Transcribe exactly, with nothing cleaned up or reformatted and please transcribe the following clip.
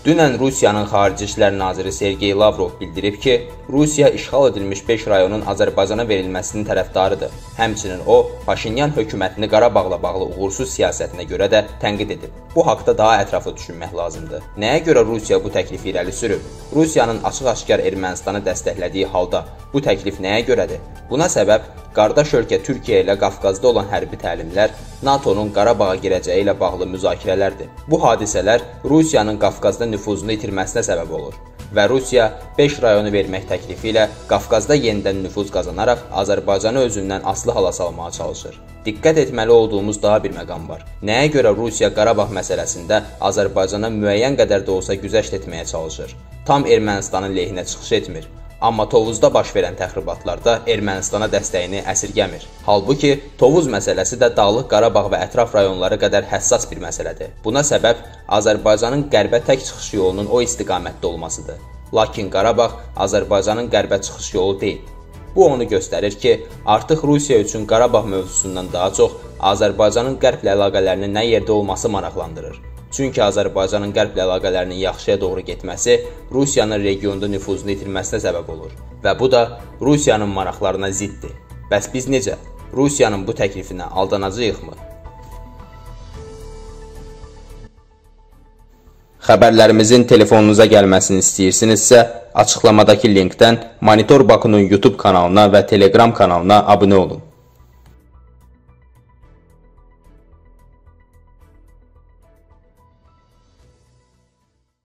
Dünən Rusiyanın Xarici İşlər Naziri Sergey Lavrov bildirib ki, Rusiya işğal edilmiş beş rayonun Azərbaycana verilməsinin tərəfdarıdır. Həmçinin o, Paşinyan hökumətini Qarabağla bağlı uğursuz siyasətinə görə də tənqid edib. Bu haqda daha ətraflı düşünmək lazımdır. Nəyə görə Rusiya bu təklifi irəli sürüb? Rusiyanın açıq-aşkar Ermənistanı dəstəklədiyi halda bu təklif nəyə görədir? Buna səbəb qardaş ölkə Türkiyə ilə Qafqazda olan hərbi təlimlər, NATOnun Qarabağa girəcəyi ilə bağlı müzakirələrdir. Bu hadisələr Rusiyanın Qafqazda nüfuzunu itirməsinə səbəb olur və Rusiya beş rayonu vermək təklifi ilə Qafqazda yenidən nüfuz qazanaraq Azərbaycanı özündən asılı hala salmağa çalışır. Diqqət etməli olduğumuz daha bir məqam var. Nəyə görə Rusiya Qarabağ məsələsində Azərbaycana müəyyən qədər də olsa güzəşt etməyə çalışır? Tam Ermənistanın lehinə çıxış etmir. Amma Tovuzda baş verən təxribatlarda Ermənistana dəstəyini əsirgəmir. Halbuki Tovuz məsələsi də Dağlıq Qarabağ və ətraf rayonları qədər həssas bir məsələdir. Buna səbəb Azərbaycanın qərbə tək çıxış yolunun o istiqamətdə olmasıdır. Lakin Qarabağ Azərbaycanın qərbə çıxış yolu deyil. Bu onu göstərir ki, artıq Rusiya üçün Qarabağ mövzusundan daha çox Azərbaycanın qərblə əlaqələrinin nə yerdə olması maraqlandırır. Çünki Azərbaycanın qərblə əlaqələrinin yaxşıya doğru getməsi Rusiyanın regionda nüfuzunu itirməsinə səbəb olur. Və bu da Rusiyanın maraqlarına ziddir. Bəs biz necə? Rusiyanın bu təklifinə aldanacağıq-mı? Xəbərlərimizin telefonunuza gəlməsini istəyirsinizsə, açıqlamadakı linkdən Monitor Bakının YouTube kanalına və Telegram kanalına abunə olun.